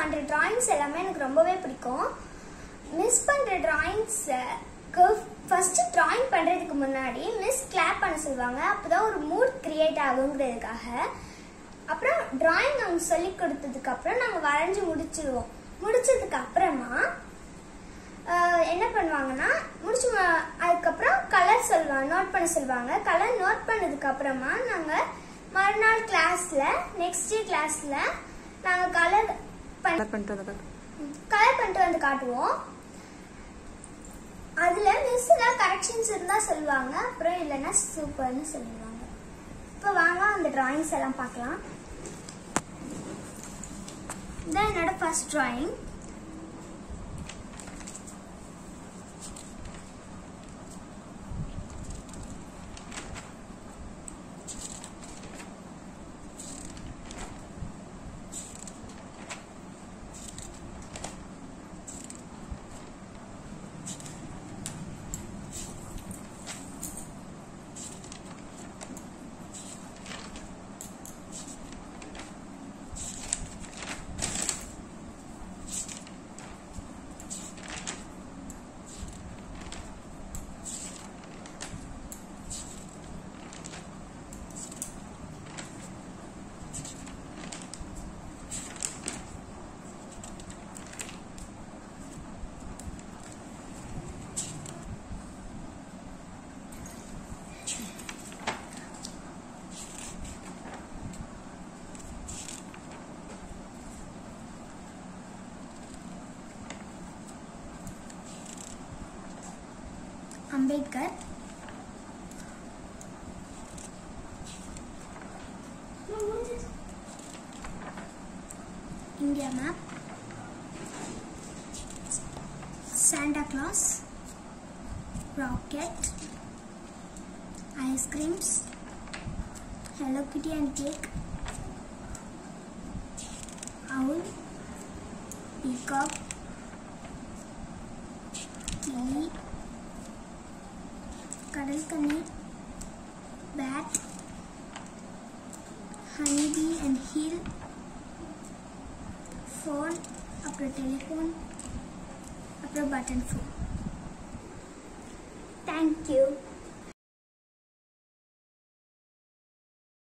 பண்ற டிராயிங்ஸ் எல்லாமே எனக்கு ரொம்பவே பிடிக்கும். மிஸ் பண்ற டிராயிங்ஸ்க்கு ஃபர்ஸ்ட் டிராயிங் பண்றதுக்கு முன்னாடி மிஸ் கிளாப் பண்ண சொல்லுவாங்க. அப்பதான் ஒரு மூட் கிரியேட் ஆகுங்கிறதுக்காக. அப்புறம் டிராயிங் அவங்க சொல்லி கொடுத்ததுக்கு அப்புறம் நாங்க வரைஞ்சு முடிச்சிடுவோம். முடிச்சதுக்கு அப்புறமா என்ன பண்ணுவாங்கன்னா அதுக்கப்புறம் கலர் சொல்லுவாங்க, நோட் பண்ண சொல்லுவாங்க. கலர் நோட் பண்ணதுக்கு அப்புறமா நாங்க மறுநாள் கிளாஸ்ல நெக்ஸ்ட் கிளாஸ்ல நாங்க கலர் பண்ணிட்டு வந்து காட்டுவோம். அதுல மிஸ் ஏதாவது கரெக்ஷன்ஸ் இருந்தா சொல்லுவாங்க, அப்புறம் இல்லைன்னா சூப்பர்னு சொல்லுவாங்க. இப்போ வாங்க அந்த டிராயிங்ஸ் எல்லாம் பார்க்கலாம். இதான் என்னோட first drawing. Ambedkar, India map, Santa Claus, rocket, ice creams, hello kitty and cake, owl, peacock, கிளி, கடல் கன்னி, bat, honeybee and heel, phone, அப்புறம் டெலிஃபோன், அப்புறம் பட்டன் ஃபோன். Thank you.